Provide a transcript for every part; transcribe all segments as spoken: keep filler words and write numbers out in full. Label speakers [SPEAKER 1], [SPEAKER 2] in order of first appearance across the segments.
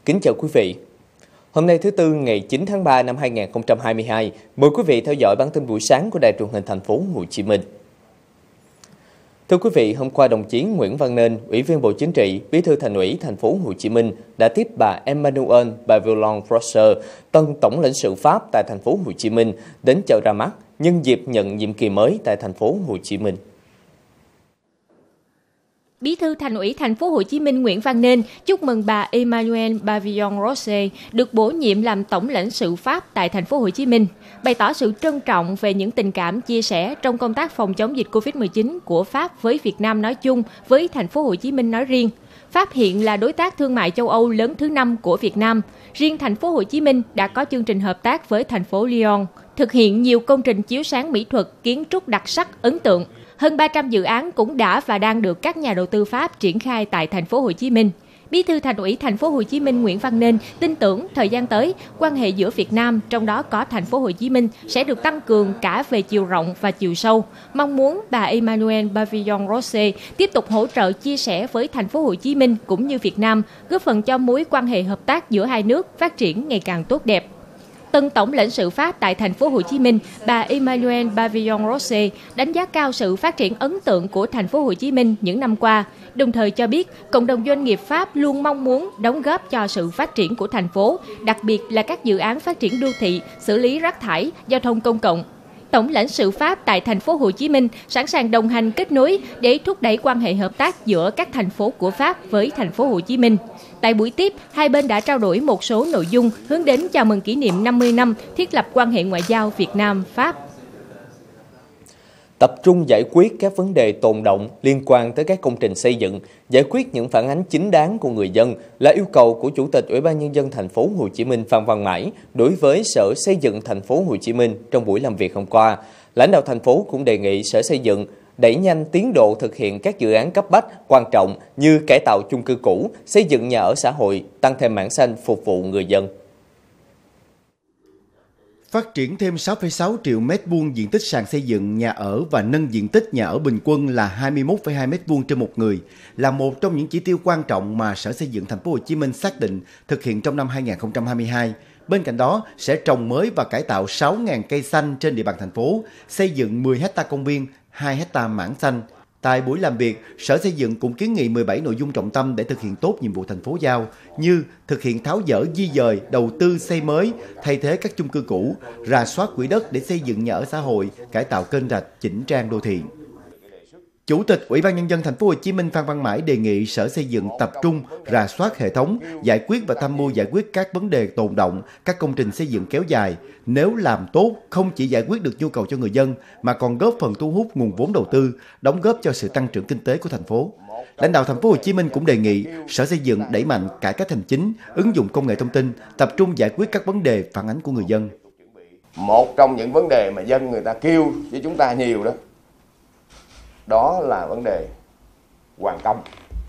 [SPEAKER 1] Kính chào quý vị. Hôm nay thứ Tư ngày chín tháng ba năm hai nghìn không trăm hai mươi hai, mời quý vị theo dõi bản tin buổi sáng của Đài Truyền hình Thành phố Hồ Chí Minh. Thưa quý vị, hôm qua đồng chí Nguyễn Văn Nên, Ủy viên Bộ Chính trị, Bí thư Thành ủy Thành phố Hồ Chí Minh đã tiếp bà Emmanuelle Pavillon-Rosser, tân tổng lãnh sự Pháp tại Thành phố Hồ Chí Minh đến chào ra mắt nhân dịp nhận nhiệm kỳ mới tại Thành phố Hồ Chí Minh.
[SPEAKER 2] Bí thư Thành ủy Thành phố Hồ Chí Minh Nguyễn Văn Nên chúc mừng bà Emmanuelle Pavillon-Rosser được bổ nhiệm làm tổng lãnh sự Pháp tại Thành phố Hồ Chí Minh, bày tỏ sự trân trọng về những tình cảm chia sẻ trong công tác phòng chống dịch Covid mười chín của Pháp với Việt Nam nói chung, với Thành phố Hồ Chí Minh nói riêng. Pháp hiện là đối tác thương mại châu Âu lớn thứ năm của Việt Nam. Riêng Thành phố Hồ Chí Minh đã có chương trình hợp tác với thành phố Lyon, thực hiện nhiều công trình chiếu sáng mỹ thuật, kiến trúc đặc sắc ấn tượng. Hơn ba trăm dự án cũng đã và đang được các nhà đầu tư Pháp triển khai tại Thành phố Hồ Chí Minh. Bí thư Thành ủy Thành phố Hồ Chí Minh Nguyễn Văn Nên tin tưởng thời gian tới, quan hệ giữa Việt Nam, trong đó có Thành phố Hồ Chí Minh, sẽ được tăng cường cả về chiều rộng và chiều sâu. Mong muốn bà Emmanuelle Pavillon-Rosser tiếp tục hỗ trợ chia sẻ với Thành phố Hồ Chí Minh cũng như Việt Nam, góp phần cho mối quan hệ hợp tác giữa hai nước phát triển ngày càng tốt đẹp. Tân tổng lãnh sự Pháp tại Thành phố Hồ Chí Minh, bà Emmanuelle Pavillon-Rosser đánh giá cao sự phát triển ấn tượng của Thành phố Hồ Chí Minh những năm qua, đồng thời cho biết cộng đồng doanh nghiệp Pháp luôn mong muốn đóng góp cho sự phát triển của thành phố, đặc biệt là các dự án phát triển đô thị, xử lý rác thải, giao thông công cộng. Tổng lãnh sự Pháp tại Thành phố Hồ Chí Minh sẵn sàng đồng hành kết nối để thúc đẩy quan hệ hợp tác giữa các thành phố của Pháp với Thành phố Hồ Chí Minh. Tại buổi tiếp, hai bên đã trao đổi một số nội dung hướng đến chào mừng kỷ niệm năm mươi năm thiết lập quan hệ ngoại giao Việt Nam-Pháp.
[SPEAKER 1] Tập trung giải quyết các vấn đề tồn đọng liên quan tới các công trình xây dựng, giải quyết những phản ánh chính đáng của người dân là yêu cầu của Chủ tịch Ủy ban Nhân dân Thành phố Hồ Chí Minh Phan Văn Mãi đối với Sở Xây dựng Thành phố Hồ Chí Minh trong buổi làm việc hôm qua. Lãnh đạo thành phố cũng đề nghị Sở Xây dựng đẩy nhanh tiến độ thực hiện các dự án cấp bách, quan trọng như cải tạo chung cư cũ, xây dựng nhà ở xã hội, tăng thêm mảng xanh phục vụ người dân.
[SPEAKER 3] Phát triển thêm sáu phẩy sáu triệu mét vuông diện tích sàn xây dựng nhà ở và nâng diện tích nhà ở bình quân là hai mươi mốt phẩy hai mét vuông trên một người là một trong những chỉ tiêu quan trọng mà Sở Xây dựng Thành phố Hồ Chí Minh xác định thực hiện trong năm hai nghìn không trăm hai mươi hai. Bên cạnh đó, sẽ trồng mới và cải tạo sáu nghìn cây xanh trên địa bàn thành phố, xây dựng mười héc ta công viên, hai héc ta mảng xanh. Tại buổi làm việc, Sở Xây dựng cũng kiến nghị mười bảy nội dung trọng tâm để thực hiện tốt nhiệm vụ thành phố giao, như thực hiện tháo dỡ di dời, đầu tư xây mới, thay thế các chung cư cũ, rà soát quỹ đất để xây dựng nhà ở xã hội, cải tạo kênh rạch, chỉnh trang đô thị. Chủ tịch Ủy ban Nhân dân Thành phố Hồ Chí Minh Phan Văn Mãi đề nghị Sở Xây dựng tập trung rà soát hệ thống, giải quyết và tham mưu giải quyết các vấn đề tồn đọng, các công trình xây dựng kéo dài. Nếu làm tốt, không chỉ giải quyết được nhu cầu cho người dân, mà còn góp phần thu hút nguồn vốn đầu tư, đóng góp cho sự tăng trưởng kinh tế của thành phố. Lãnh đạo Thành phố Hồ Chí Minh cũng đề nghị Sở Xây dựng đẩy mạnh cải cách hành chính, ứng dụng công nghệ thông tin, tập trung giải quyết các vấn đề phản ánh của người dân.
[SPEAKER 4] Một trong những vấn đề mà dân người ta kêu với chúng ta nhiều đó, đó là vấn đề hoàn công,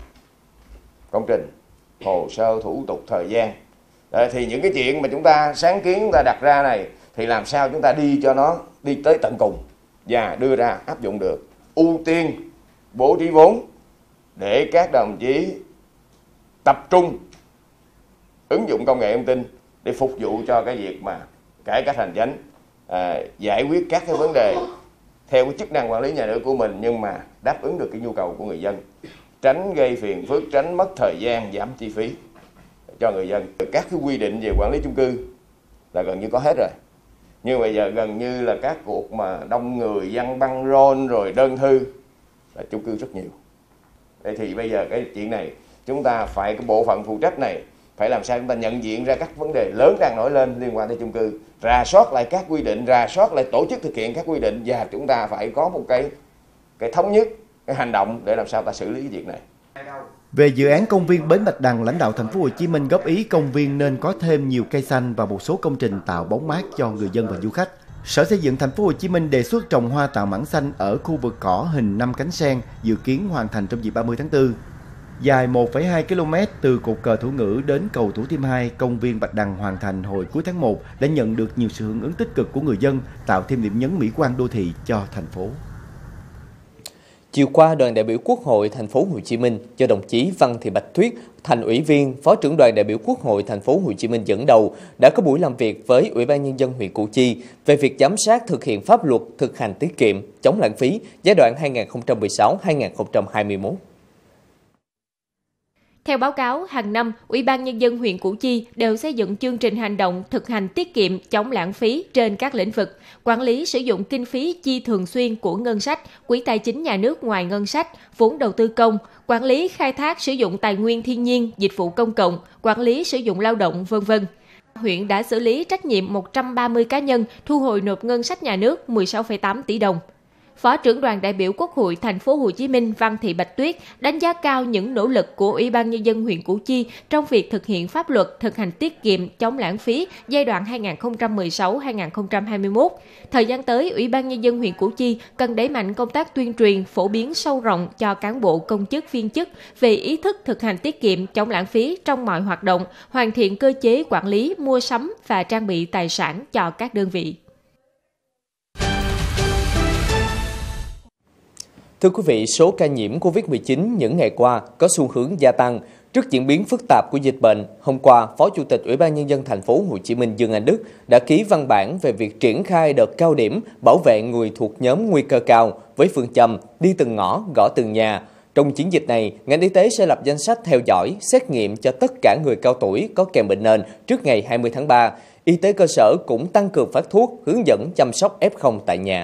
[SPEAKER 4] công trình, hồ sơ, thủ tục, thời gian. Đấy, thì những cái chuyện mà chúng ta sáng kiến chúng ta đặt ra này thì làm sao chúng ta đi cho nó đi tới tận cùng và đưa ra áp dụng được. Ưu tiên bố trí vốn để các đồng chí tập trung ứng dụng công nghệ thông tin để phục vụ cho cái việc mà cải cách hành chính, à, giải quyết các cái vấn đề theo cái chức năng quản lý nhà nước của mình, nhưng mà đáp ứng được cái nhu cầu của người dân, tránh gây phiền phức, tránh mất thời gian, giảm chi phí cho người dân. Các cái quy định về quản lý chung cư là gần như có hết rồi, nhưng bây giờ gần như là các cuộc mà đông người, dân băng rôn rồi đơn thư là chung cư rất nhiều. Vậy thì bây giờ cái chuyện này chúng ta phải, cái bộ phận phụ trách này phải làm sao chúng ta nhận diện ra các vấn đề lớn đang nổi lên liên quan tới chung cư, rà soát lại các quy định, rà soát lại tổ chức thực hiện các quy định, và chúng ta phải có một cái cái thống nhất, cái hành động để làm sao ta xử lý cái việc này.
[SPEAKER 3] Về dự án công viên Bến Bạch Đằng, lãnh đạo Thành phố Hồ Chí Minh góp ý công viên nên có thêm nhiều cây xanh và một số công trình tạo bóng mát cho người dân và du khách. Sở Xây dựng Thành phố Hồ Chí Minh đề xuất trồng hoa tạo mảng xanh ở khu vực cỏ hình năm cánh sen, dự kiến hoàn thành trong dịp ba mươi tháng tư. Dài một phẩy hai ki lô mét từ cột cờ Thủ Ngữ đến cầu Thủ Thiêm hai, công viên Bạch Đằng hoàn thành hồi cuối tháng một đã nhận được nhiều sự hưởng ứng tích cực của người dân, tạo thêm điểm nhấn mỹ quan đô thị cho thành phố.
[SPEAKER 1] Chiều qua, đoàn đại biểu Quốc hội Thành phố Hồ Chí Minh do đồng chí Văn Thị Bạch Tuyết, Thành ủy viên, Phó trưởng đoàn đại biểu Quốc hội Thành phố Hồ Chí Minh dẫn đầu đã có buổi làm việc với Ủy ban Nhân dân huyện Củ Chi về việc giám sát thực hiện pháp luật thực hành tiết kiệm, chống lãng phí giai đoạn hai nghìn không trăm mười sáu đến hai nghìn không trăm hai mươi mốt.
[SPEAKER 2] Theo báo cáo, hàng năm, Ủy ban Nhân dân huyện Củ Chi đều xây dựng chương trình hành động thực hành tiết kiệm, chống lãng phí trên các lĩnh vực, quản lý sử dụng kinh phí chi thường xuyên của ngân sách, quỹ tài chính nhà nước ngoài ngân sách, vốn đầu tư công, quản lý khai thác sử dụng tài nguyên thiên nhiên, dịch vụ công cộng, quản lý sử dụng lao động, vân vân. Huyện đã xử lý trách nhiệm một trăm ba mươi cá nhân, thu hồi nộp ngân sách nhà nước mười sáu phẩy tám tỷ đồng. Phó trưởng đoàn đại biểu Quốc hội Thành phố Hồ Chí Minh Văn Thị Bạch Tuyết đánh giá cao những nỗ lực của Ủy ban Nhân dân huyện Củ Chi trong việc thực hiện pháp luật thực hành tiết kiệm, chống lãng phí giai đoạn hai nghìn không trăm mười sáu đến hai nghìn không trăm hai mươi mốt. Thời gian tới, Ủy ban Nhân dân huyện Củ Chi cần đẩy mạnh công tác tuyên truyền, phổ biến sâu rộng cho cán bộ công chức viên chức về ý thức thực hành tiết kiệm, chống lãng phí trong mọi hoạt động, hoàn thiện cơ chế quản lý, mua sắm và trang bị tài sản cho các đơn vị.
[SPEAKER 1] Thưa quý vị, số ca nhiễm Covid mười chín những ngày qua có xu hướng gia tăng. Trước diễn biến phức tạp của dịch bệnh, hôm qua, Phó Chủ tịch Ủy ban Nhân dân Thành phố Hồ Chí Minh Dương Anh Đức đã ký văn bản về việc triển khai đợt cao điểm bảo vệ người thuộc nhóm nguy cơ cao với phương châm đi từng ngõ, gõ từng nhà. Trong chiến dịch này, ngành y tế sẽ lập danh sách theo dõi, xét nghiệm cho tất cả người cao tuổi có kèm bệnh nền trước ngày hai mươi tháng ba. Y tế cơ sở cũng tăng cường phát thuốc, hướng dẫn chăm sóc ép không tại nhà.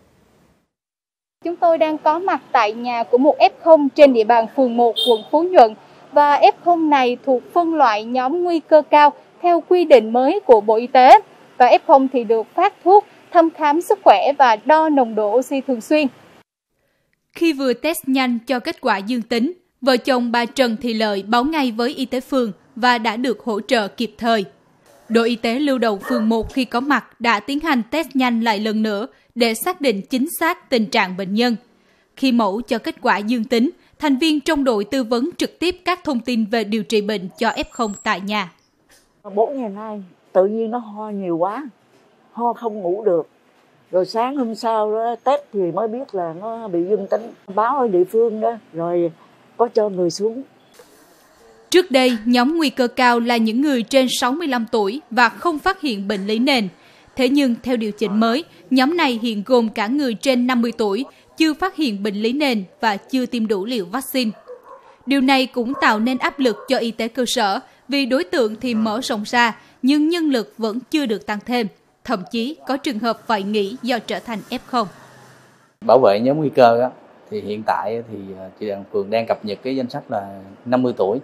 [SPEAKER 5] Chúng tôi đang có mặt tại nhà của một ép không trên địa bàn phường một, quận Phú Nhuận. Và ép không này thuộc phân loại nhóm nguy cơ cao theo quy định mới của Bộ Y tế. Và ép không thì được phát thuốc, thăm khám sức khỏe và đo nồng độ oxy thường xuyên.
[SPEAKER 6] Khi vừa test nhanh cho kết quả dương tính, vợ chồng bà Trần Thị Lợi báo ngay với y tế phường và đã được hỗ trợ kịp thời. Đội y tế lưu động phường một khi có mặt đã tiến hành test nhanh lại lần nữa để xác định chính xác tình trạng bệnh nhân. Khi mẫu cho kết quả dương tính, thành viên trong đội tư vấn trực tiếp các thông tin về điều trị bệnh cho ép không tại nhà.
[SPEAKER 7] Bốn ngày nay, tự nhiên nó ho nhiều quá, ho không ngủ được. Rồi sáng hôm sau đó, test thì mới biết là nó bị dương tính. Báo ở địa phương đó, rồi có cho người xuống.
[SPEAKER 6] Trước đây, nhóm nguy cơ cao là những người trên sáu mươi lăm tuổi và không phát hiện bệnh lý nền. Thế nhưng, theo điều chỉnh mới, nhóm này hiện gồm cả người trên năm mươi tuổi, chưa phát hiện bệnh lý nền và chưa tiêm đủ liều vaccine. Điều này cũng tạo nên áp lực cho y tế cơ sở vì đối tượng thì mở rộng ra, nhưng nhân lực vẫn chưa được tăng thêm. Thậm chí có trường hợp phải nghỉ do trở thành ép không.
[SPEAKER 8] Bảo vệ nhóm nguy cơ đó, thì hiện tại thì chị đoàn phường đang cập nhật cái danh sách là năm mươi tuổi.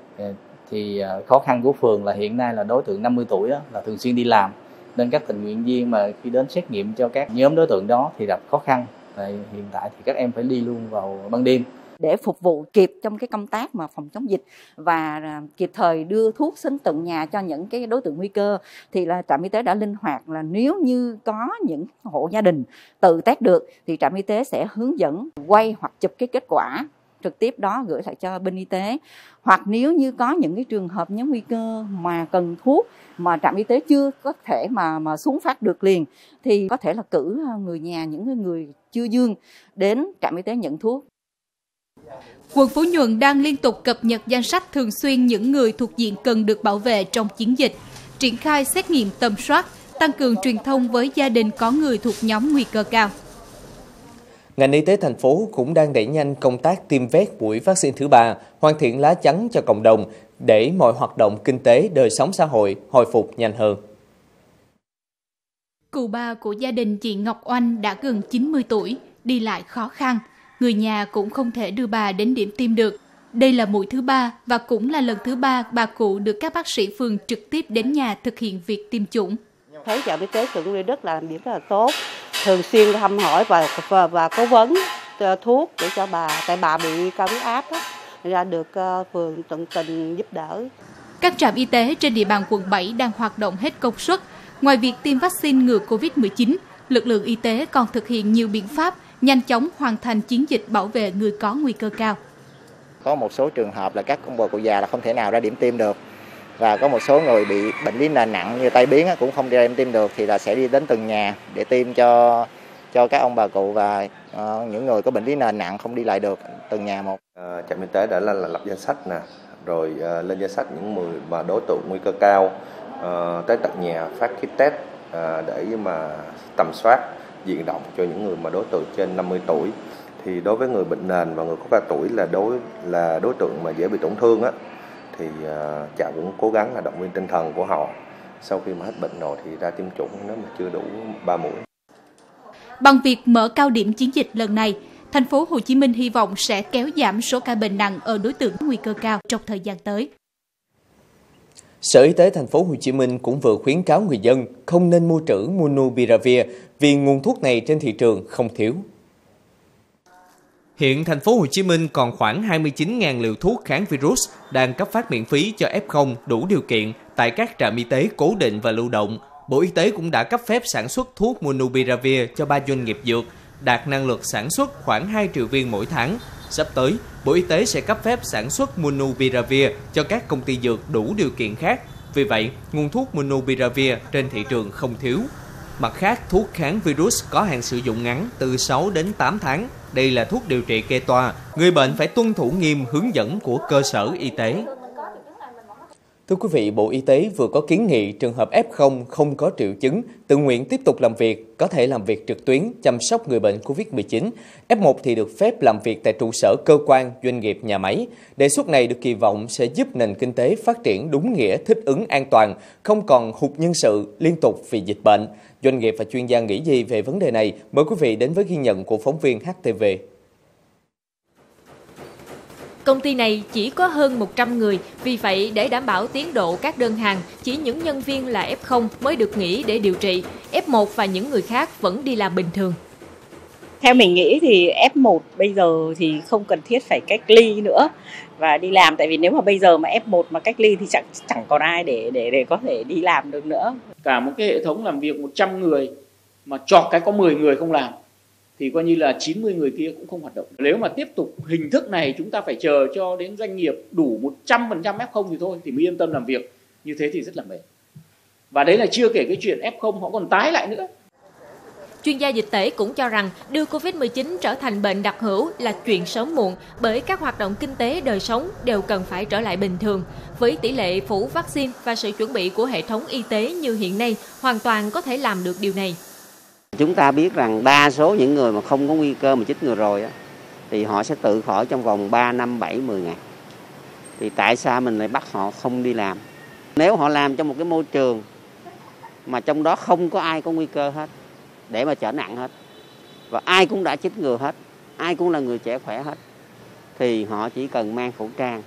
[SPEAKER 8] Thì khó khăn của phường là hiện nay là đối tượng năm mươi tuổi đó, là thường xuyên đi làm. Nên các tình nguyện viên mà khi đến xét nghiệm cho các nhóm đối tượng đó thì gặp khó khăn. Hiện tại thì các em phải đi luôn vào ban đêm.
[SPEAKER 7] Để phục vụ kịp trong cái công tác mà phòng chống dịch và kịp thời đưa thuốc đến tận nhà cho những cái đối tượng nguy cơ thì là trạm y tế đã linh hoạt là nếu như có những hộ gia đình tự test được thì trạm y tế sẽ hướng dẫn quay hoặc chụp cái kết quả trực tiếp đó gửi lại cho bên y tế. Hoặc nếu như có những cái trường hợp nhóm nguy cơ mà cần thuốc mà trạm y tế chưa có thể mà mà xuống phát được liền thì có thể là cử người nhà, những người chưa dương đến trạm y tế nhận thuốc.
[SPEAKER 6] Quận Phú Nhuận đang liên tục cập nhật danh sách thường xuyên những người thuộc diện cần được bảo vệ trong chiến dịch, triển khai xét nghiệm tầm soát, tăng cường truyền thông với gia đình có người thuộc nhóm nguy cơ cao.
[SPEAKER 1] Ngành y tế thành phố cũng đang đẩy nhanh công tác tiêm vét mũi vaccine thứ ba, hoàn thiện lá chắn cho cộng đồng để mọi hoạt động kinh tế, đời sống xã hội hồi phục nhanh hơn.
[SPEAKER 6] Cụ bà của gia đình chị Ngọc Oanh đã gần chín mươi tuổi, đi lại khó khăn. Người nhà cũng không thể đưa bà đến điểm tiêm được. Đây là mũi thứ ba và cũng là lần thứ ba bà cụ được các bác sĩ phường trực tiếp đến nhà thực hiện việc tiêm chủng.
[SPEAKER 9] Thấy trạm y tế Phường Lê Đức làm việc rất là tốt, thường xuyên thăm hỏi và và, và cố vấn thuốc để cho bà, tại bà bị cao huyết áp đó, ra được phường tận tình giúp đỡ.
[SPEAKER 6] Các trạm y tế trên địa bàn quận bảy đang hoạt động hết công suất. Ngoài việc tiêm vaccine ngừa Covid mười chín, lực lượng y tế còn thực hiện nhiều biện pháp nhanh chóng hoàn thành chiến dịch bảo vệ người có nguy cơ cao.
[SPEAKER 10] Có một số trường hợp là các ông bà cụ già là không thể nào ra điểm tiêm được. Và có một số người bị bệnh lý nền nặng như tai biến cũng không ra điểm tiêm được thì là sẽ đi đến từng nhà để tiêm cho cho các ông bà cụ và uh, những người có bệnh lý nền nặng không đi lại được từng nhà một.
[SPEAKER 11] À, trạm y tế đã là, là lập danh sách nè, rồi uh, lên danh sách những người mà đối tượng nguy cơ cao uh, tới tận nhà phát kit test uh, để mà tầm soát diện rộng cho những người mà đối tượng trên năm mươi tuổi. Thì đối với người bệnh nền và người có cao tuổi là đối là đối tượng mà dễ bị tổn thương á, thì uh, trạm cũng cố gắng là động viên tinh thần của họ. Sau khi mà hết bệnh rồi thì ra tiêm chủng nếu mà chưa đủ ba mũi.
[SPEAKER 6] Bằng việc mở cao điểm chiến dịch lần này, thành phố Hồ Chí Minh hy vọng sẽ kéo giảm số ca bệnh nặng ở đối tượng nguy cơ cao trong thời gian tới.
[SPEAKER 1] Sở Y tế thành phố Hồ Chí Minh cũng vừa khuyến cáo người dân không nên mua trữ Monupiravir vì nguồn thuốc này trên thị trường không thiếu. Hiện thành phố Hồ Chí Minh còn khoảng hai mươi chín nghìn liều thuốc kháng virus đang cấp phát miễn phí cho ép không đủ điều kiện tại các trạm y tế cố định và lưu động. Bộ Y tế cũng đã cấp phép sản xuất thuốc Monupiravir cho ba doanh nghiệp dược, đạt năng lực sản xuất khoảng hai triệu viên mỗi tháng. Sắp tới, Bộ Y tế sẽ cấp phép sản xuất Monupiravir cho các công ty dược đủ điều kiện khác. Vì vậy, nguồn thuốc Monupiravir trên thị trường không thiếu. Mặt khác, thuốc kháng virus có hạn sử dụng ngắn từ sáu đến tám tháng. Đây là thuốc điều trị kê toa. Người bệnh phải tuân thủ nghiêm hướng dẫn của cơ sở y tế. Thưa quý vị, Bộ Y tế vừa có kiến nghị trường hợp ép không không có triệu chứng, tự nguyện tiếp tục làm việc, có thể làm việc trực tuyến, chăm sóc người bệnh Covid mười chín. ép một thì được phép làm việc tại trụ sở cơ quan, doanh nghiệp, nhà máy. Đề xuất này được kỳ vọng sẽ giúp nền kinh tế phát triển đúng nghĩa thích ứng an toàn, không còn hụt nhân sự liên tục vì dịch bệnh. Doanh nghiệp và chuyên gia nghĩ gì về vấn đề này? Mời quý vị đến với ghi nhận của phóng viên hát tê vê.
[SPEAKER 2] Công ty này chỉ có hơn một trăm người, vì vậy để đảm bảo tiến độ các đơn hàng, chỉ những nhân viên là ép không mới được nghỉ để điều trị. ép một và những người khác vẫn đi làm bình thường.
[SPEAKER 12] Theo mình nghĩ thì ép một bây giờ thì không cần thiết phải cách ly nữa và đi làm, tại vì nếu mà bây giờ mà ép một mà cách ly thì chẳng chẳng còn ai để để để có thể đi làm được nữa.
[SPEAKER 13] Cả một cái hệ thống làm việc một trăm người mà chọt cái có mười người không làm thì coi như là chín mươi người kia cũng không hoạt động. Nếu mà tiếp tục hình thức này chúng ta phải chờ cho đến doanh nghiệp đủ một trăm phần trăm ép không thì thôi thì mới yên tâm làm việc. Như thế thì rất là mệt. Và đấy là chưa kể cái chuyện ép không họ còn tái lại nữa.
[SPEAKER 2] Chuyên gia dịch tễ cũng cho rằng đưa Covid mười chín trở thành bệnh đặc hữu là chuyện sớm muộn bởi các hoạt động kinh tế đời sống đều cần phải trở lại bình thường. Với tỷ lệ phủ vaccine và sự chuẩn bị của hệ thống y tế như hiện nay, hoàn toàn có thể làm được điều này.
[SPEAKER 14] Chúng ta biết rằng đa số những người mà không có nguy cơ mà chích ngừa rồi á, thì họ sẽ tự khỏi trong vòng ba, năm, bảy, mười ngày. Thì tại sao mình lại bắt họ không đi làm? Nếu họ làm trong một cái môi trường mà trong đó không có ai có nguy cơ hết để mà trở nặng hết, và ai cũng đã chích ngừa hết, ai cũng là người trẻ khỏe hết, thì họ chỉ cần mang khẩu trang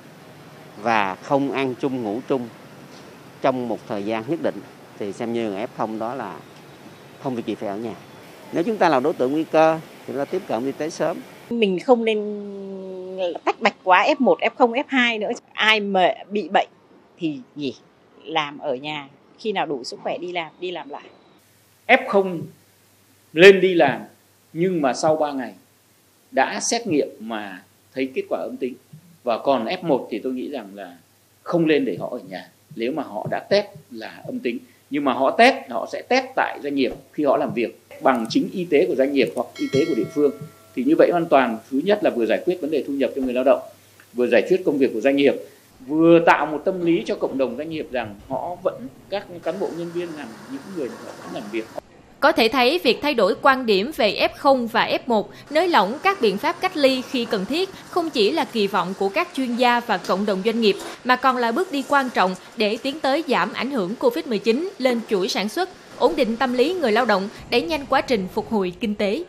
[SPEAKER 14] và không ăn chung ngủ chung trong một thời gian nhất định thì xem như ép không đó là không việc gì phải ở nhà. Nếu chúng ta là đối tượng nguy cơ thì chúng ta tiếp cận y tế sớm.
[SPEAKER 12] Mình không nên tách bạch quá ép một, ép không, ép hai nữa. Ai mà bị bệnh thì nghỉ, làm ở nhà, khi nào đủ sức khỏe đi làm, đi làm lại.
[SPEAKER 13] ép không lên đi làm nhưng mà sau ba ngày đã xét nghiệm mà thấy kết quả âm tính. Và còn ép một thì tôi nghĩ rằng là không lên để họ ở nhà nếu mà họ đã test là âm tính. Nhưng mà họ test, họ sẽ test tại doanh nghiệp khi họ làm việc bằng chính y tế của doanh nghiệp hoặc y tế của địa phương. Thì như vậy hoàn toàn, thứ nhất là vừa giải quyết vấn đề thu nhập cho người lao động, vừa giải quyết công việc của doanh nghiệp, vừa tạo một tâm lý cho cộng đồng doanh nghiệp rằng họ vẫn, các cán bộ nhân viên rằng những người họ vẫn làm việc.
[SPEAKER 2] Có thể thấy việc thay đổi quan điểm về ép không và ép một, nới lỏng các biện pháp cách ly khi cần thiết không chỉ là kỳ vọng của các chuyên gia và cộng đồng doanh nghiệp, mà còn là bước đi quan trọng để tiến tới giảm ảnh hưởng Covid mười chín lên chuỗi sản xuất, ổn định tâm lý người lao động, đẩy nhanh quá trình phục hồi kinh tế.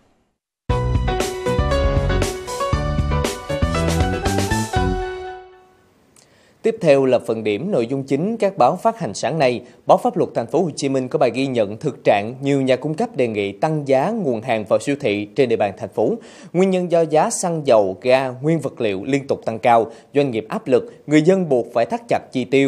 [SPEAKER 1] Tiếp theo là phần điểm nội dung chính các báo phát hành sáng nay. Báo Pháp Luật Thành phố Hồ Chí Minh có bài ghi nhận thực trạng nhiều nhà cung cấp đề nghị tăng giá nguồn hàng vào siêu thị trên địa bàn thành phố. Nguyên nhân do giá xăng dầu, ga, nguyên vật liệu liên tục tăng cao, doanh nghiệp áp lực, người dân buộc phải thắt chặt chi tiêu.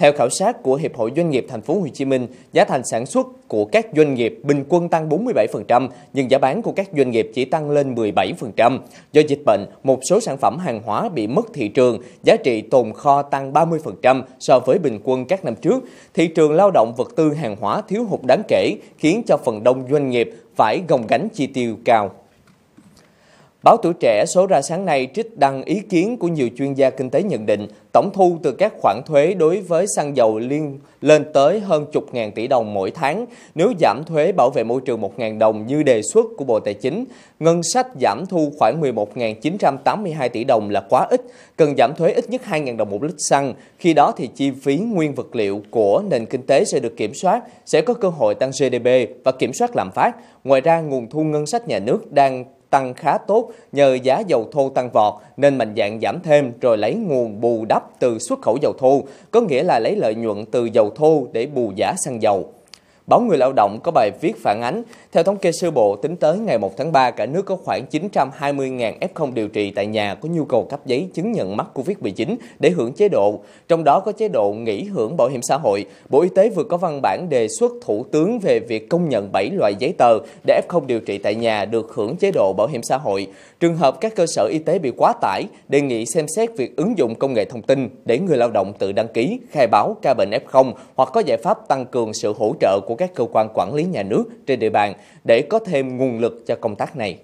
[SPEAKER 1] Theo khảo sát của Hiệp hội Doanh nghiệp Thành phố Hồ Chí Minh, giá thành sản xuất của các doanh nghiệp bình quân tăng bốn mươi bảy phần trăm, nhưng giá bán của các doanh nghiệp chỉ tăng lên mười bảy phần trăm. Do dịch bệnh, một số sản phẩm hàng hóa bị mất thị trường, giá trị tồn kho tăng ba mươi phần trăm so với bình quân các năm trước. Thị trường lao động vật tư hàng hóa thiếu hụt đáng kể, khiến cho phần đông doanh nghiệp phải gồng gánh chi tiêu cao. Báo Tuổi Trẻ số ra sáng nay trích đăng ý kiến của nhiều chuyên gia kinh tế nhận định tổng thu từ các khoản thuế đối với xăng dầu liên lên tới hơn chục ngàn tỷ đồng mỗi tháng. Nếu giảm thuế bảo vệ môi trường một ngàn đồng như đề xuất của Bộ Tài chính, ngân sách giảm thu khoảng mười một nghìn chín trăm tám mươi hai tỷ đồng là quá ít, cần giảm thuế ít nhất hai ngàn đồng một lít xăng. Khi đó thì chi phí nguyên vật liệu của nền kinh tế sẽ được kiểm soát, sẽ có cơ hội tăng giê đê pê và kiểm soát lạm phát. Ngoài ra, nguồn thu ngân sách nhà nước đang tăng khá tốt nhờ giá dầu thô tăng vọt nên mạnh dạn giảm thêm rồi lấy nguồn bù đắp từ xuất khẩu dầu thô, có nghĩa là lấy lợi nhuận từ dầu thô để bù giá xăng dầu. Báo Người Lao động có bài viết phản ánh, theo thống kê sơ bộ tính tới ngày một tháng ba, cả nước có khoảng chín trăm hai mươi nghìn ép không điều trị tại nhà có nhu cầu cấp giấy chứng nhận mắc Covid mười chín để hưởng chế độ, trong đó có chế độ nghỉ hưởng bảo hiểm xã hội. Bộ Y tế vừa có văn bản đề xuất Thủ tướng về việc công nhận bảy loại giấy tờ để ép không điều trị tại nhà được hưởng chế độ bảo hiểm xã hội. Trường hợp các cơ sở y tế bị quá tải, đề nghị xem xét việc ứng dụng công nghệ thông tin để người lao động tự đăng ký, khai báo ca bệnh ép không hoặc có giải pháp tăng cường sự hỗ trợ của các cơ quan quản lý nhà nước trên địa bàn để có thêm nguồn lực cho công tác này.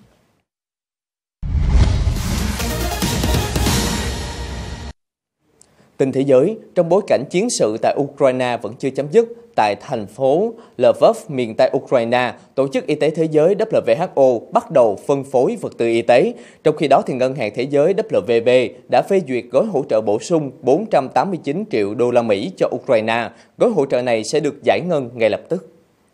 [SPEAKER 1] Tin thế giới, trong bối cảnh chiến sự tại Ukraine vẫn chưa chấm dứt, tại thành phố Lvov, miền Tây Ukraine, Tổ chức Y tế Thế giới W H O bắt đầu phân phối vật tư y tế. Trong khi đó, thì Ngân hàng Thế giới W B đã phê duyệt gói hỗ trợ bổ sung bốn trăm tám mươi chín triệu đô la Mỹ cho Ukraine. Gói hỗ trợ này sẽ được giải ngân ngay lập tức.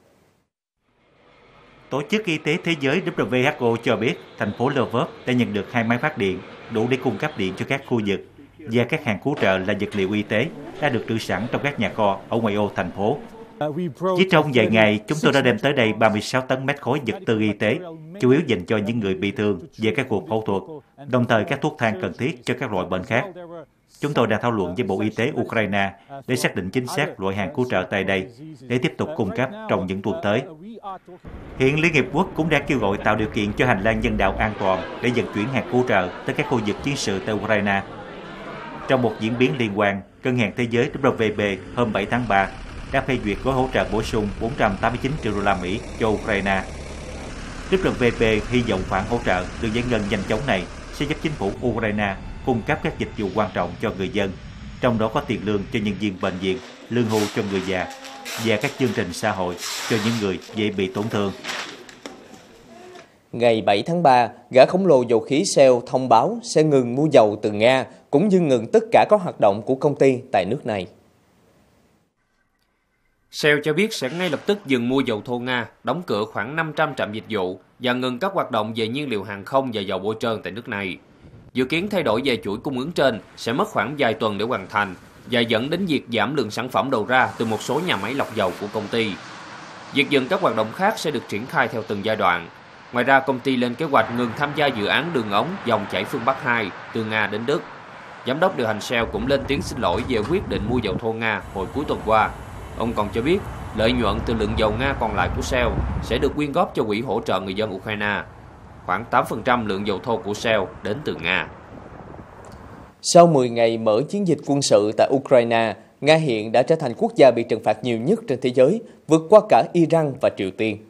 [SPEAKER 15] Tổ chức Y tế Thế giới W H O cho biết thành phố Lvov đã nhận được hai máy phát điện đủ để cung cấp điện cho các khu vực, và các hàng cứu trợ là vật liệu y tế đã được trữ sẵn trong các nhà kho ở ngoại ô thành phố. Chỉ trong vài ngày, chúng tôi đã đem tới đây ba mươi sáu tấn mét khối vật tư y tế, chủ yếu dành cho những người bị thương về các cuộc phẫu thuật, đồng thời các thuốc thang cần thiết cho các loại bệnh khác. Chúng tôi đang thảo luận với Bộ Y tế Ukraine để xác định chính xác loại hàng cứu trợ tại đây để tiếp tục cung cấp trong những tuần tới. Hiện Liên Hiệp Quốc cũng đang kêu gọi tạo điều kiện cho hành lang nhân đạo an toàn để vận chuyển hàng cứu trợ tới các khu vực chiến sự tại Ukraine. Trong một diễn biến liên quan, Ngân hàng Thế giới W B hôm bảy tháng ba đã phê duyệt gói hỗ trợ bổ sung bốn trăm tám mươi chín triệu đô la Mỹ cho Ukraine. W B hy vọng khoản hỗ trợ được giải ngân nhanh chóng này sẽ giúp chính phủ Ukraine cung cấp các dịch vụ quan trọng cho người dân, trong đó có tiền lương cho nhân viên bệnh viện, lương hưu cho người già và các chương trình xã hội cho những người dễ bị tổn thương.
[SPEAKER 1] Ngày bảy tháng ba, gã khổng lồ dầu khí Shell thông báo sẽ ngừng mua dầu từ Nga, cũng như ngừng tất cả các hoạt động của công ty tại nước này.
[SPEAKER 16] Shell cho biết sẽ ngay lập tức dừng mua dầu thô Nga, đóng cửa khoảng năm trăm trạm dịch vụ và ngừng các hoạt động về nhiên liệu hàng không và dầu bôi trơn tại nước này. Dự kiến thay đổi về chuỗi cung ứng trên sẽ mất khoảng vài tuần để hoàn thành và dẫn đến việc giảm lượng sản phẩm đầu ra từ một số nhà máy lọc dầu của công ty. Việc dừng các hoạt động khác sẽ được triển khai theo từng giai đoạn. Ngoài ra, công ty lên kế hoạch ngừng tham gia dự án đường ống dòng chảy phương Bắc hai từ Nga đến Đức. Giám đốc điều hành Shell cũng lên tiếng xin lỗi về quyết định mua dầu thô Nga hồi cuối tuần qua. Ông còn cho biết lợi nhuận từ lượng dầu Nga còn lại của Shell sẽ được quyên góp cho quỹ hỗ trợ người dân Ukraine. Khoảng tám phần trăm lượng dầu thô của Shell đến từ Nga.
[SPEAKER 1] Sau mười ngày mở chiến dịch quân sự tại Ukraine, Nga hiện đã trở thành quốc gia bị trừng phạt nhiều nhất trên thế giới, vượt qua cả Iran và Triều Tiên.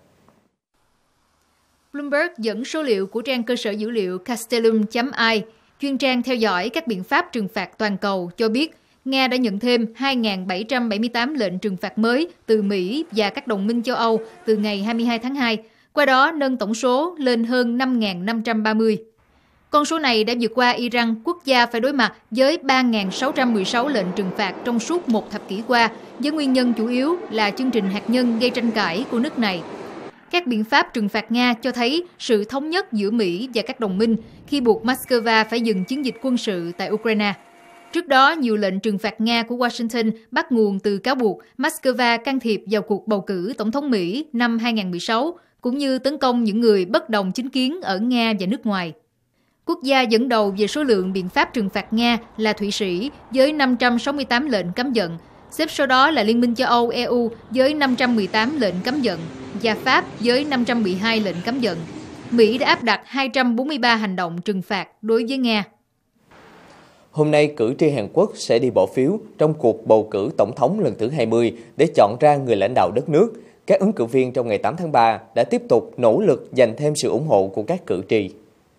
[SPEAKER 6] Bloomberg dẫn số liệu của trang cơ sở dữ liệu Castellum chấm i, chuyên trang theo dõi các biện pháp trừng phạt toàn cầu, cho biết Nga đã nhận thêm hai nghìn bảy trăm bảy mươi tám lệnh trừng phạt mới từ Mỹ và các đồng minh châu Âu từ ngày hai mươi hai tháng hai, qua đó nâng tổng số lên hơn năm nghìn năm trăm ba mươi. Con số này đã vượt qua Iran, quốc gia phải đối mặt với ba nghìn sáu trăm mười sáu lệnh trừng phạt trong suốt một thập kỷ qua, với nguyên nhân chủ yếu là chương trình hạt nhân gây tranh cãi của nước này. Các biện pháp trừng phạt Nga cho thấy sự thống nhất giữa Mỹ và các đồng minh khi buộc Moscow phải dừng chiến dịch quân sự tại Ukraine. Trước đó, nhiều lệnh trừng phạt Nga của Washington bắt nguồn từ cáo buộc Moscow can thiệp vào cuộc bầu cử tổng thống Mỹ năm hai nghìn không trăm mười sáu, cũng như tấn công những người bất đồng chính kiến ở Nga và nước ngoài. Quốc gia dẫn đầu về số lượng biện pháp trừng phạt Nga là Thụy Sĩ với năm trăm sáu mươi tám lệnh cấm vận. Xếp sau đó là Liên minh châu Âu E U với năm trăm mười tám lệnh cấm vận và Pháp với năm trăm mười hai lệnh cấm vận. Mỹ đã áp đặt hai trăm bốn mươi ba hành động trừng phạt đối với Nga.
[SPEAKER 1] Hôm nay, cử tri Hàn Quốc sẽ đi bỏ phiếu trong cuộc bầu cử tổng thống lần thứ hai mươi để chọn ra người lãnh đạo đất nước. Các ứng cử viên trong ngày tám tháng ba đã tiếp tục nỗ lực giành thêm sự ủng hộ của các cử tri.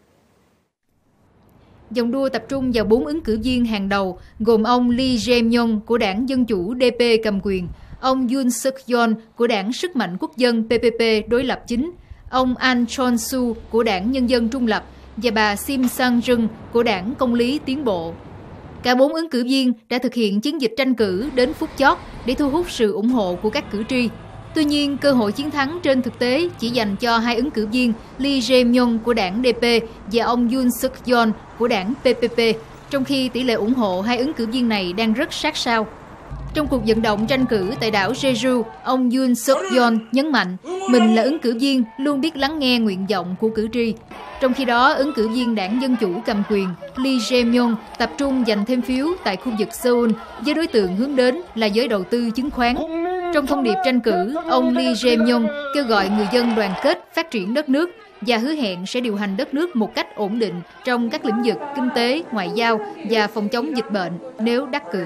[SPEAKER 6] Dòng đua tập trung vào bốn ứng cử viên hàng đầu, gồm ông Lee Jae-myung của đảng Dân Chủ đê pê cầm quyền, ông Yoon Suk-yeol của đảng Sức mạnh Quốc dân pê pê pê đối lập chính, ông An Chol-su của đảng Nhân dân trung lập và bà Sim Sang-jung của đảng Công lý Tiến bộ. Cả bốn ứng cử viên đã thực hiện chiến dịch tranh cử đến phút chót để thu hút sự ủng hộ của các cử tri. Tuy nhiên, cơ hội chiến thắng trên thực tế chỉ dành cho hai ứng cử viên Lee Jae-myung của đảng đê pê và ông Yoon Suk-yeol của đảng pê pê pê, trong khi tỷ lệ ủng hộ hai ứng cử viên này đang rất sát sao. Trong cuộc vận động tranh cử tại đảo Jeju, ông Yoon Suk-yeol nhấn mạnh mình là ứng cử viên luôn biết lắng nghe nguyện vọng của cử tri. Trong khi đó, ứng cử viên đảng Dân Chủ cầm quyền Lee Jae-myung tập trung giành thêm phiếu tại khu vực Seoul với đối tượng hướng đến là giới đầu tư chứng khoán. Trong thông điệp tranh cử, ông Lee Jae-myung kêu gọi người dân đoàn kết phát triển đất nước và hứa hẹn sẽ điều hành đất nước một cách ổn định trong các lĩnh vực kinh tế, ngoại giao và phòng chống dịch bệnh nếu đắc cử.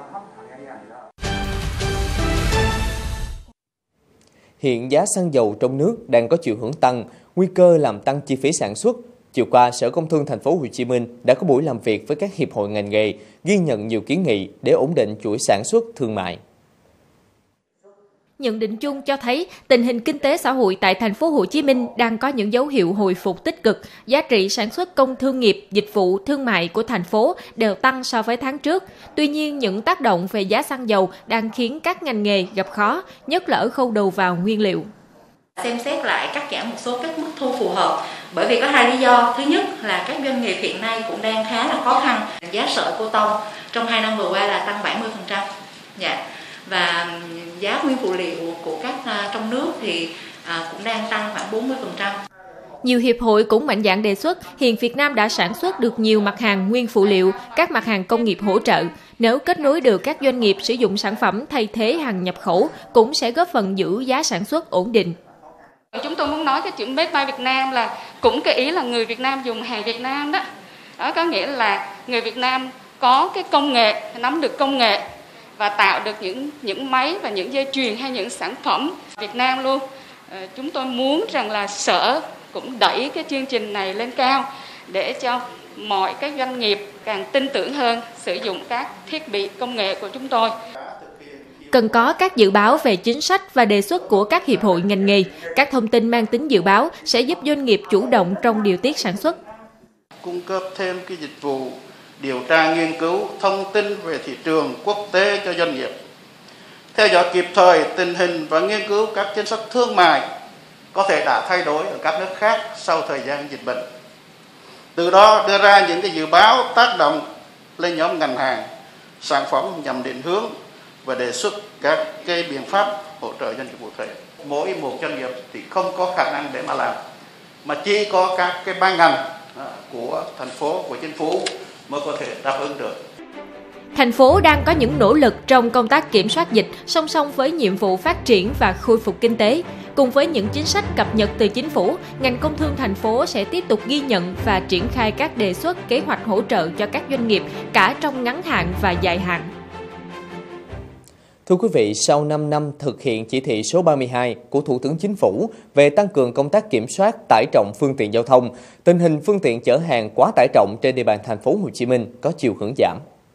[SPEAKER 1] Hiện giá xăng dầu trong nước đang có chiều hướng tăng, nguy cơ làm tăng chi phí sản xuất. Chiều qua, Sở Công Thương Thành phố Hồ Chí Minh đã có buổi làm việc với các hiệp hội ngành nghề, ghi nhận nhiều kiến nghị để ổn định chuỗi sản xuất thương mại.
[SPEAKER 2] Nhận định chung cho thấy tình hình kinh tế xã hội tại Thành phố Hồ Chí Minh đang có những dấu hiệu hồi phục tích cực. Giá trị sản xuất công thương nghiệp, dịch vụ, thương mại của thành phố đều tăng so với tháng trước. Tuy nhiên, những tác động về giá xăng dầu đang khiến các ngành nghề gặp khó, nhất là ở khâu đầu vào nguyên liệu.
[SPEAKER 17] Xem xét lại cắt giảm một số các mức thu phù hợp, bởi vì có hai lý do. Thứ nhất là các doanh nghiệp hiện nay cũng đang khá là khó khăn. Giá sợi cô tông trong hai năm vừa qua là tăng bảy mươi phần trăm. Dạ. Và giá nguyên phụ liệu của các trong nước thì cũng đang tăng khoảng bốn mươi phần trăm.
[SPEAKER 2] Nhiều hiệp hội cũng mạnh dạn đề xuất hiện Việt Nam đã sản xuất được nhiều mặt hàng nguyên phụ liệu, các mặt hàng công nghiệp hỗ trợ. Nếu kết nối được các doanh nghiệp sử dụng sản phẩm thay thế hàng nhập khẩu cũng sẽ góp phần giữ giá sản xuất ổn định.
[SPEAKER 18] Chúng tôi muốn nói cái chữ Made by Việt Nam là cũng cái ý là người Việt Nam dùng hàng Việt Nam đó. Đó có nghĩa là người Việt Nam có cái công nghệ, nắm được công nghệ và tạo được những những máy và những dây chuyền hay những sản phẩm Việt Nam luôn. À, chúng tôi muốn rằng là Sở cũng đẩy cái chương trình này lên cao để cho mọi các doanh nghiệp càng tin tưởng hơn sử dụng các thiết bị công nghệ của chúng tôi.
[SPEAKER 2] Cần có các dự báo về chính sách và đề xuất của các hiệp hội ngành nghề. Các thông tin mang tính dự báo sẽ giúp doanh nghiệp chủ động trong điều tiết sản xuất.
[SPEAKER 19] Cung cấp thêm cái dịch vụ điều tra nghiên cứu thông tin về thị trường quốc tế cho doanh nghiệp, theo dõi kịp thời tình hình và nghiên cứu các chính sách thương mại có thể đã thay đổi ở các nước khác sau thời gian dịch bệnh. Từ đó đưa ra những cái dự báo tác động lên nhóm ngành hàng, sản phẩm nhằm định hướng và đề xuất các cái biện pháp hỗ trợ doanh nghiệp cụ thể. Mỗi một doanh nghiệp thì không có khả năng để mà làm, mà chỉ có các cái ban ngành của thành phố, của chính phủ mới có thể đáp ứng được.
[SPEAKER 2] Thành phố đang có những nỗ lực trong công tác kiểm soát dịch song song với nhiệm vụ phát triển và khôi phục kinh tế. Cùng với những chính sách cập nhật từ chính phủ, ngành công thương thành phố sẽ tiếp tục ghi nhận và triển khai các đề xuất kế hoạch hỗ trợ cho các doanh nghiệp cả trong ngắn hạn và dài hạn.
[SPEAKER 1] Thưa quý vị, sau năm năm thực hiện chỉ thị số ba mươi hai của Thủ tướng Chính phủ về tăng cường công tác kiểm soát tải trọng phương tiện giao thông, tình hình phương tiện chở hàng quá tải trọng trên địa bàn thành phố Hồ Chí Minh có chiều hướng giảm.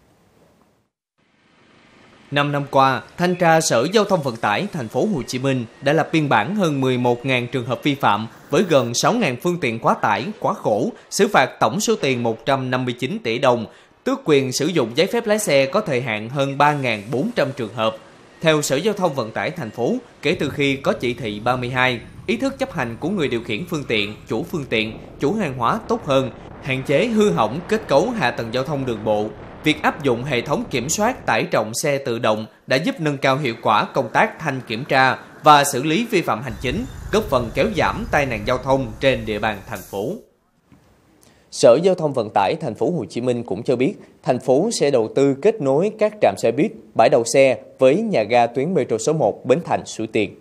[SPEAKER 1] Năm năm qua, Thanh tra Sở Giao thông Vận tải thành phố Hồ Chí Minh đã lập biên bản hơn mười một nghìn trường hợp vi phạm với gần sáu nghìn phương tiện quá tải, quá khổ, xử phạt tổng số tiền một trăm năm mươi chín tỷ đồng, tước quyền sử dụng giấy phép lái xe có thời hạn hơn ba nghìn bốn trăm trường hợp. Theo Sở Giao thông Vận tải thành phố, kể từ khi có chỉ thị ba mươi hai, ý thức chấp hành của người điều khiển phương tiện, chủ phương tiện, chủ hàng hóa tốt hơn, hạn chế hư hỏng kết cấu hạ tầng giao thông đường bộ. Việc áp dụng hệ thống kiểm soát tải trọng xe tự động đã giúp nâng cao hiệu quả công tác thanh kiểm tra và xử lý vi phạm hành chính, góp phần kéo giảm tai nạn giao thông trên địa bàn thành phố. Sở Giao thông Vận tải Thành phố Hồ Chí Minh cũng cho biết, thành phố sẽ đầu tư kết nối các trạm xe buýt, bãi đậu xe với nhà ga tuyến metro số một Bến Thành, Suối Tiên.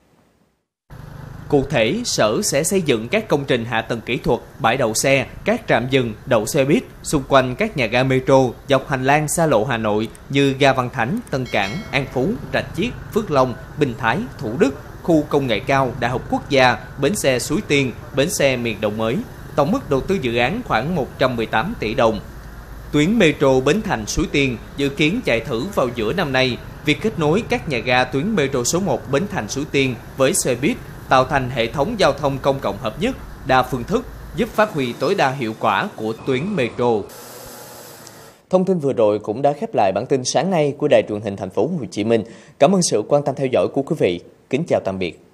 [SPEAKER 1] Cụ thể, Sở sẽ xây dựng các công trình hạ tầng kỹ thuật, bãi đậu xe, các trạm dừng, đậu xe buýt xung quanh các nhà ga metro dọc hành lang xa lộ Hà Nội như ga Văn Thánh, Tân Cảng, An Phú, Rạch Chiếc, Phước Long, Bình Thái, Thủ Đức, khu công nghệ cao, Đại học Quốc gia, bến xe Suối Tiên, bến xe miền Đông mới. Tổng mức đầu tư dự án khoảng một trăm mười tám tỷ đồng. Tuyến metro Bến Thành Suối Tiên dự kiến chạy thử vào giữa năm nay. Việc kết nối các nhà ga tuyến metro số một Bến Thành Suối Tiên với xe buýt tạo thành hệ thống giao thông công cộng hợp nhất, đa phương thức, giúp phát huy tối đa hiệu quả của tuyến metro. Thông tin vừa rồi cũng đã khép lại bản tin sáng nay của Đài Truyền hình Thành phố Hồ Chí Minh. Cảm ơn sự quan tâm theo dõi của quý vị. Kính chào tạm biệt.